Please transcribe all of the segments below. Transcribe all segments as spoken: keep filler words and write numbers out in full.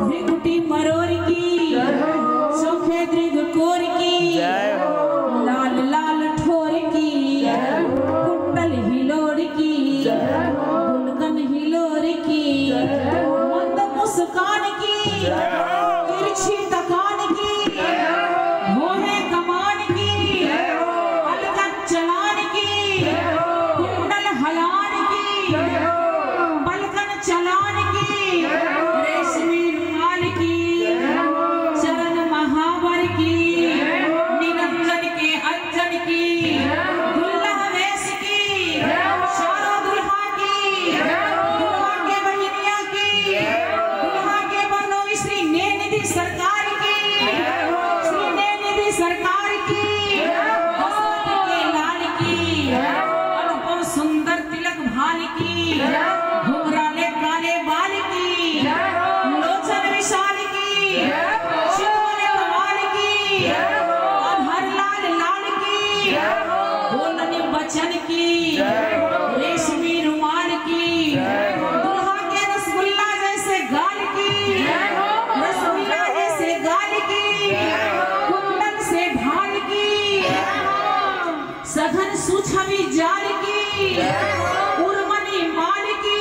भृगुटी मरोर की, चोखे दृग कोर की, लाल लाल ठोर की, कुंडल हिलोर की, गुलगन हिलोर की, मंद मुस्कान की, तिरछी तकान की, मोहे कमान की, अलगन चलान की, कुंडल हलान की, पलकन चलान की, रेशमी रुमाल की, चरण महावर की, निरंजन के अंजन की, दुल्हा वेश की, शारो दुल्हा की, दुल्हा के बहिनिया की, दुल्हा के बनो श्री नैनिधि सरकार की, श्री नैनिधि सरकार की, दशरथ के लाल की, अनुपम सुंदर तिलक भाल की, घुंघराले काले बाल की, लोचन विशाल की, चितवन कमाल की, अधर लाल लाल की, बोलनी बचन की, रेशमी रुमाल की, दुल्हा के रसगुल्ला जैसे गाल की, रसगुल्ला जैसे गाल की, कुंडल से ढाल की, सघन सुछवी जाल की, उर्मनी माल की,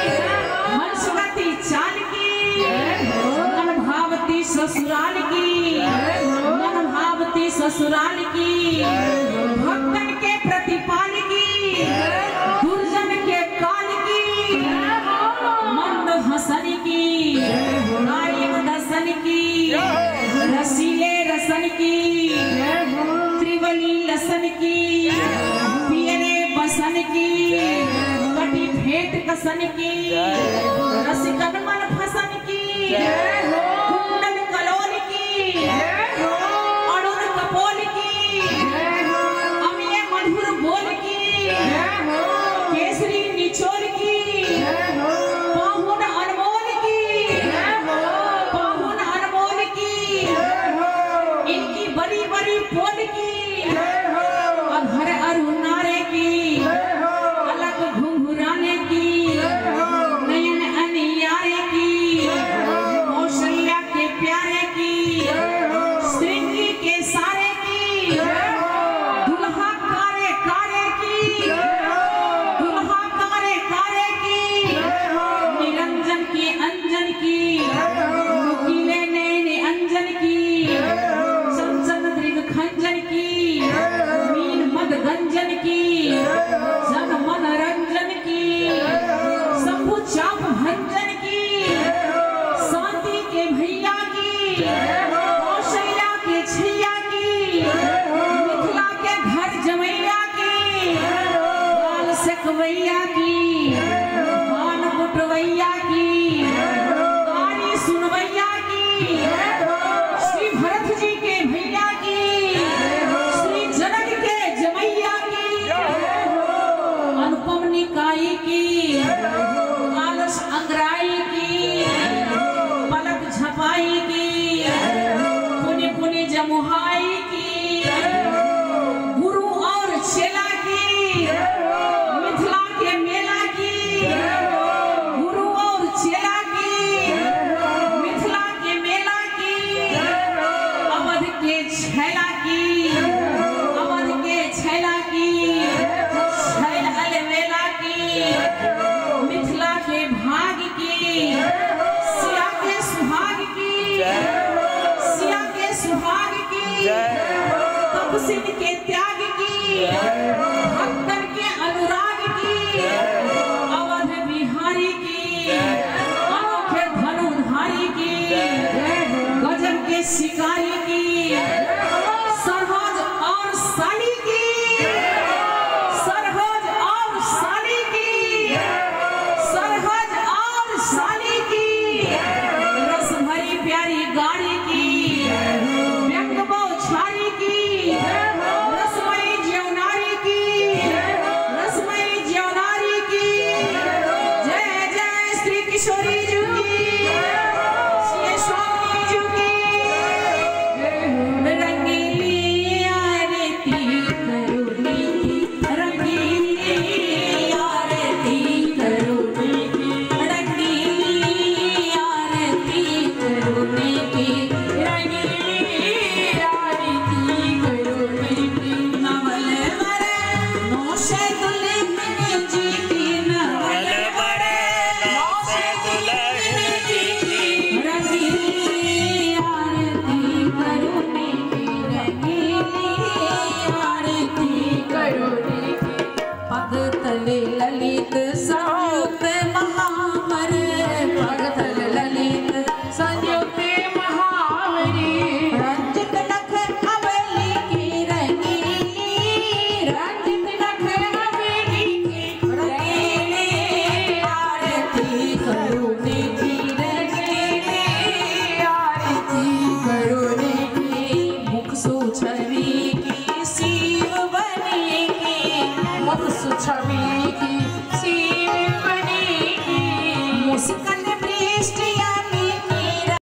हंसगति चाल की, मन भावती ससुराल की, मन भावती ससुराल की, भक्तन के प्रतिपाल की, दुर्जन के काल की, मंद हसन की, नायक दसन की, रसीले रसन की, त्रिवली लसन की, पियरे बसन की, कटी भेंट कसन की, रसिकन मन फसन की, कुंडल कलोल की, अड़ुर कपोल की, अमिय मधुर बोल की, केसरी निचोल की, पाहुन अनमोल की, पाहुन अनमोल की, इनकी बड़ी बड़ी पोल की, अधर अरुणारे की, अलग घुंघराने की, नयन अनियारे की, कौशल्या के प्यारे की, श्रृंगी के सारे की, दुल्हा कारे कारे की, दुल्हा कारे कारे की, निरंजन के अंजन की, नुकीले नैन अंजन की, चंचल दृग खंजन की, मीन मद गंजन की, जन मन रंजन की, शंभु चाप भंजन की, शांति के भैया की, कौशल्या के छैया की, मिथिला के घर जमैया की, लाल सेकवैया की, भान बुटवैया की, गारी सुनवैया की, श्री भरत जी के भैया की, श्री जनक के जमैया की, अनुपम निकाई की, आलस अंगराई की, पलक झपाई की, पुनि पुनि जमुहाई की, गुरु और चेला की, मिथिला के मेला की, गुरु और चेला की, मिथिला के मेला की, अवध के छैला की, अवध के छैला की, छैल अलवेला की, मिथिला के भाग की, सिया के सुहाग की, सिया के सुहाग की, तपसिन के त्याग की, भक्तन के अनुराग की, अवध बिहारी की, अनोखे धनुधारी की, गजब के शिकारी की, सरहज और साली की, सरहज और साली की, सरहज और साली की, रस भरी प्यारी गाड़ी की, व्यंग बौछारी की, रसमयी ज्यौनारी की, रसमयी ज्यौनारी की, जय जय श्री किशोरी जी की, श्री स्वामी जी की, रंगीली आरती करुणी, रंगीली आरती करुणी, रंगीली आरती करुणी। से दुल्हन जी की रंगीली आरती करुणी की रंगीली आरती करुणी की पग तले ललित संयुक्त महावर पग तले ललित संयुक्त महावरी रंजित नख हवेली की रंगीली रंजित नख हवेली की रंगीली आरती करुणी की रंगीली आरती करुणी की मुख सुछवि की शिव बनी की मुख सुछवि की शिव बनी की मुस्कान पृष्ठ